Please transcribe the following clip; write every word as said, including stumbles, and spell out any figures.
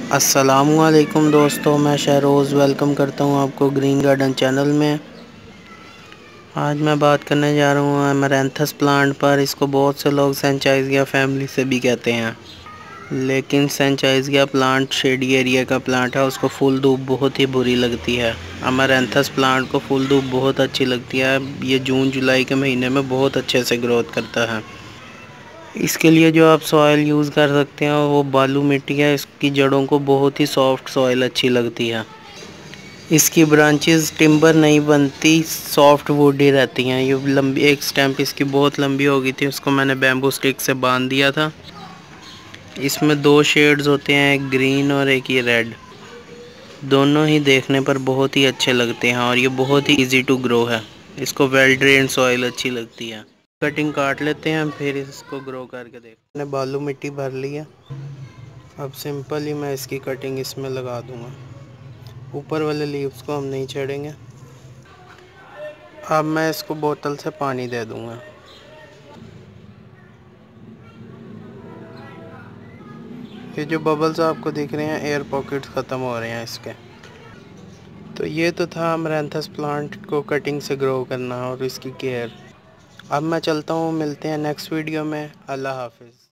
अस्सलामुअलैकुम दोस्तों, मैं शहरोज़ वेलकम करता हूं आपको ग्रीन गार्डन चैनल में। आज मैं बात करने जा रहा हूं अमरैंथस प्लांट पर। इसको बहुत से लोग सनचाइज़िया फैमिली से भी कहते हैं, लेकिन सनचाइज़िया प्लांट शेडी एरिया का प्लांट है, उसको फुल धूप बहुत ही बुरी लगती है। अमरैंथस प्लांट को फुल धूप बहुत अच्छी लगती है। ये जून जुलाई के महीने में बहुत अच्छे से ग्रोथ करता है। इसके लिए जो आप सॉइल यूज़ कर सकते हैं वो बालू मिट्टी है। इसकी जड़ों को बहुत ही सॉफ्ट सॉइल अच्छी लगती है। इसकी ब्रांचेस टिम्बर नहीं बनती, सॉफ्ट वुड ही रहती हैं। ये लंबी, एक स्टेम्प इसकी बहुत लंबी हो गई थी, उसको मैंने बैम्बू स्टिक से बांध दिया था। इसमें दो शेड्स होते हैं, एक ग्रीन और एक ये रेड। दोनों ही देखने पर बहुत ही अच्छे लगते हैं और ये बहुत ही इजी टू ग्रो है। इसको वेल ड्रेन सॉइल अच्छी लगती है। कटिंग काट लेते हैं, फिर इसको ग्रो करके देख। मैंने बालू मिट्टी भर ली है। अब सिंपल ही मैं इसकी कटिंग इसमें लगा दूंगा। ऊपर वाले लीव्स को हम नहीं छेड़ेंगे। अब मैं इसको बोतल से पानी दे दूंगा। ये जो बबल्स आपको दिख रहे हैं, एयर पॉकेट्स ख़त्म हो रहे हैं इसके। तो ये तो था अमरैंथस प्लांट को कटिंग से ग्रो करना और इसकी केयर। अब मैं चलता हूँ, मिलते हैं नेक्स्ट वीडियो में। अल्लाह हाफिज़।